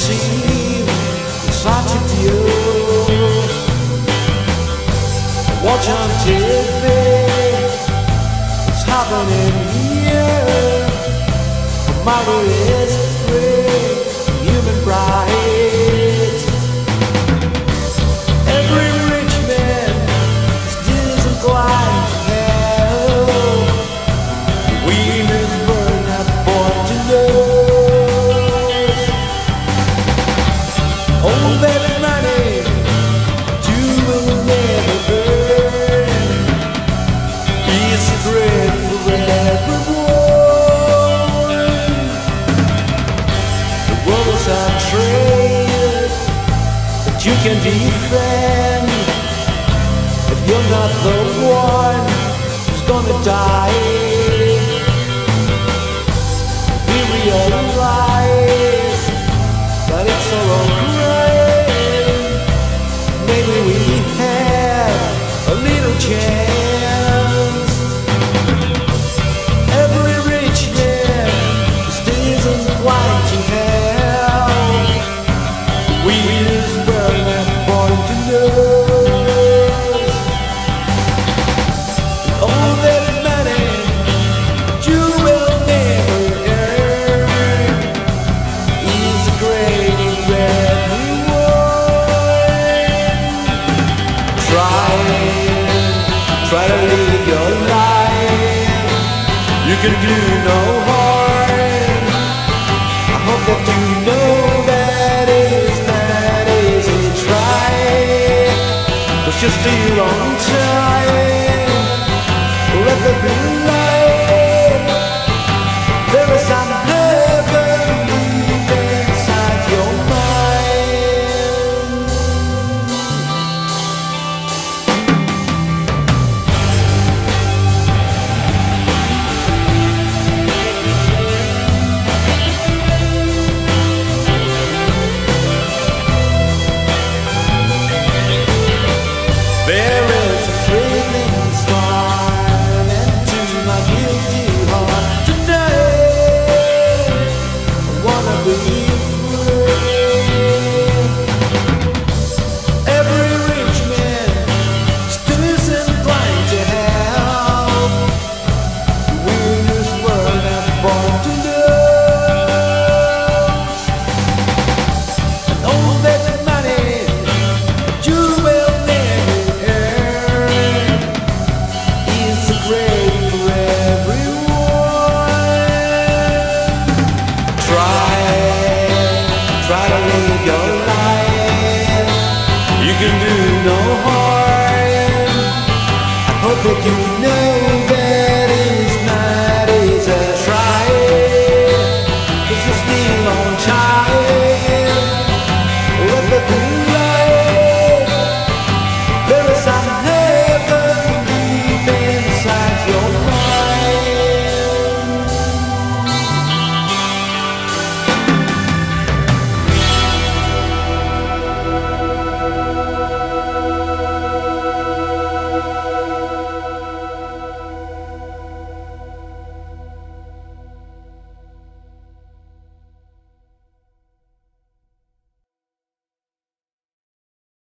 seem such a view. Watch on TV, it's happening here. Tomorrow is free, human right. Every rich man still isn't quite hell. We live burn that born to love. All that money you will never earn is a bread for everyone. The world's a trade that you can defend. If you're not the one who's gonna die, we realize that it's all alright. Maybe we have a little chance. Every rich man still isn't quite in hell. We just burn that born to love. All that money you will never earn is great for everyone. Try to live your life. You can do no harm. I hope that you know that is a try. 'Cause you're still on time. Let there be light. There is some heaven deep inside your mind. There is a thrilling storm into my guilty heart today. I wanna be free. Every rich man still isn't blind to help. We're in this world and born to lose. And all that money you will never earn is great for everyone. Try to live your life. You can do no harm. I hope that you